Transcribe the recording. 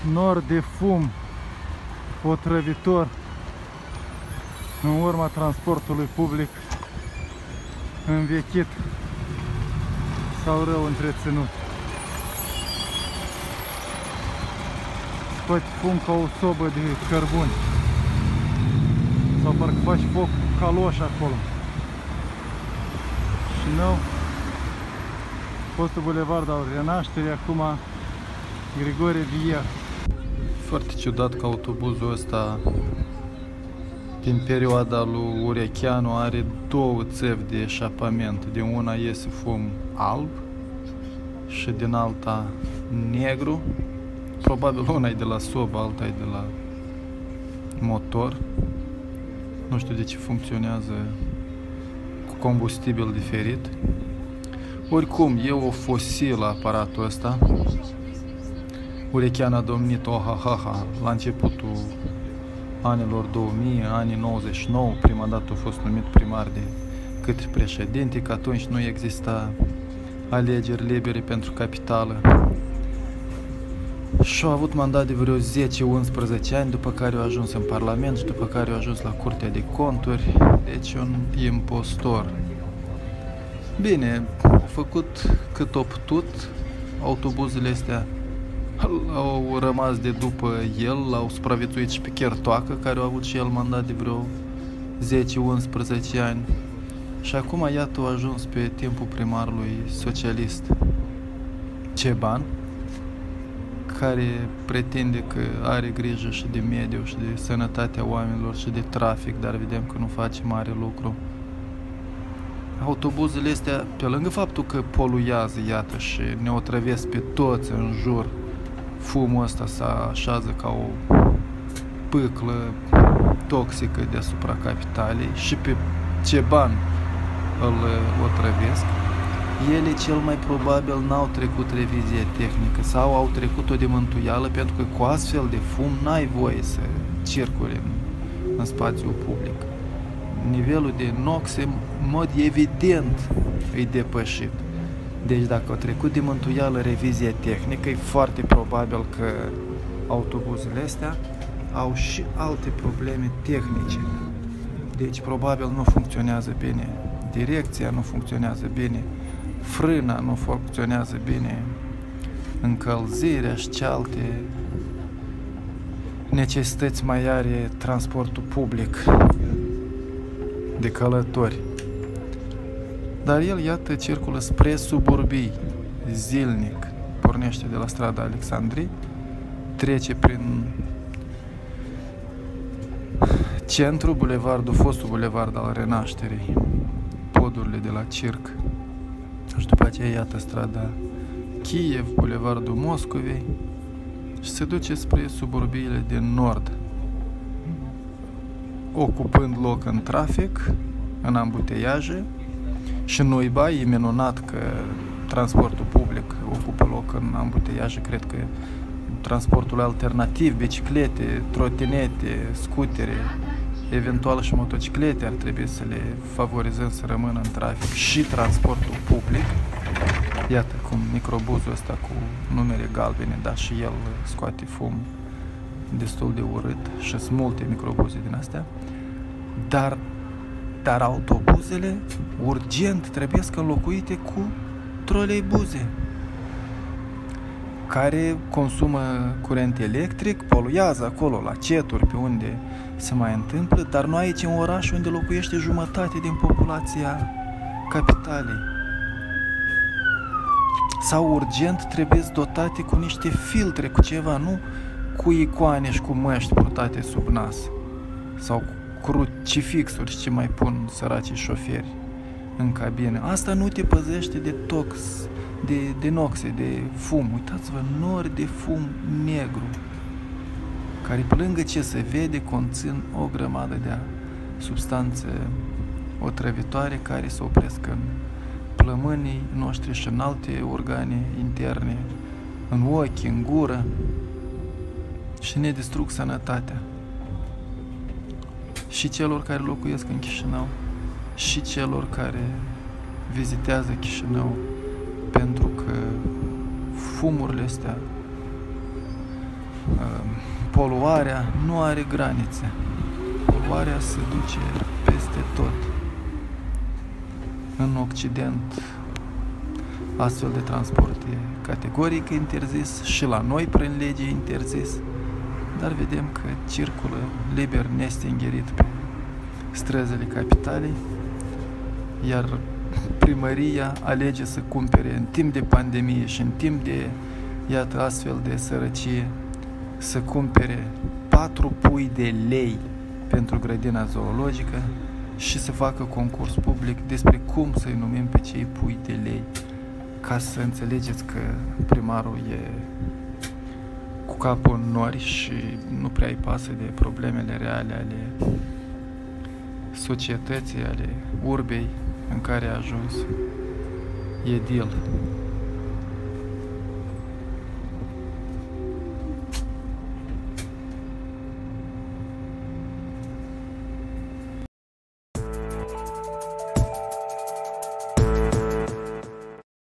nor de fum otrăvitor în urma transportului public învechit sau rău întreținut. Scoți fum ca o sobă de cărbuni sau parcă faci foc cu caloși acolo. Și nou, fostul bulevard al Renașterii, acum Grigore Via. Foarte ciudat că autobuzul ăsta din perioada lui Urecheanu are două țevi de eșapament. Din una iese fum alb și din alta negru. Probabil una e de la sobă, alta e de la motor. Nu știu de ce funcționează cu combustibil diferit. Oricum, e o fosilă aparatul ăsta. Urecheanu a domnit ohahaha la începutul anilor 2000, anii 99, prima dată a fost numit primar de către președinte, că atunci nu exista alegeri libere pentru capitală. Și a avut mandat de vreo 10-11 ani, după care a ajuns în Parlament și după care a ajuns la Curtea de Conturi, deci un impostor. Bine, a făcut cât a putut, autobuzele astea au rămas de după el, l-au supraviețuit și pe Chertoacă, care a avut și el mandat de vreo 10-11 ani. Și acum, iată, a ajuns pe timpul primarului socialist Ceban, care pretinde că are grijă și de mediu și de sănătatea oamenilor și de trafic, dar vedem că nu face mare lucru. Autobuzele astea, pe lângă faptul că poluează, iată, și ne otrăvesc pe toți în jur, fumul ăsta se așează ca o pâclă toxică deasupra capitalei și pe Ceban îl otrăvesc. Ele cel mai probabil n-au trecut revizie tehnică sau au trecut-o de mântuială, pentru că cu astfel de fum n-ai voie să circule în spațiul public. Nivelul de NOx în mod evident e depășit. Deci dacă au trecut de mântuială revizie tehnică, e foarte probabil că autobuzele astea au și alte probleme tehnice. Deci probabil nu funcționează bine direcția, nu funcționează bine frâna, nu funcționează bine încălzirea și ce alte necesități mai are transportul public de călători. Dar el, iată, circulă spre suburbii zilnic. Pornește de la strada Alexandrii, trece prin centru, bulevardul, fostul bulevard al Renașterii, podurile de la Circ. Și după aceea, iată, strada Kiev, bulevardul Moscovei, și se duce spre suburbiile de nord, ocupând loc în trafic, în ambuteiaje. Și nu-i bai, e minunat că transportul public ocupă loc în ambuteiaje. Cred că transportul alternativ, biciclete, trotinete, scutere, eventual și motociclete ar trebui să le favorizăm să rămână în trafic, și transportul public. Iată cum microbuzul ăsta cu numere galbene, dar și el scoate fum destul de urât, și sunt multe microbuze din astea. Dar autobuzele urgent trebuie să înlocuite cu troleibuze, care consumă curent electric, poluează acolo la ceturi pe unde se mai întâmplă, dar nu aici în oraș unde locuiește jumătate din populația capitalei. Sau urgent trebuie dotate cu niște filtre, cu ceva, nu cu icoane și cu măști purtate sub nas sau cu crucifixuri, ce mai pun săracii șoferi în cabină. Asta nu te păzește de tox, de noxe, de fum. Uitați-vă, nori de fum negru, care, pe lângă ce se vede, conțin o grămadă de substanțe otrăvitoare care se opresc în plămânii noștri și în alte organe interne, în ochi, în gură, și ne distrug sănătatea. Și celor care locuiesc în Chișinău, și celor care vizitează Chișinău, pentru că fumurile astea Poluarea nu are granițe. Poluarea se duce peste tot. În Occident, astfel de transport e categoric interzis și la noi prin lege e interzis, dar vedem că circulă liber nestingerit pe străzile capitalei, iar primăria alege să cumpere în timp de pandemie și în timp de, iată, astfel de sărăcie, să cumpere 4 pui de lei pentru grădina zoologică și să facă concurs public despre cum să-i numim pe cei pui de lei, ca să înțelegeți că primarul e cu capul în nori și nu prea îi pasă de problemele reale ale societății, ale urbei în care a ajuns. E deal.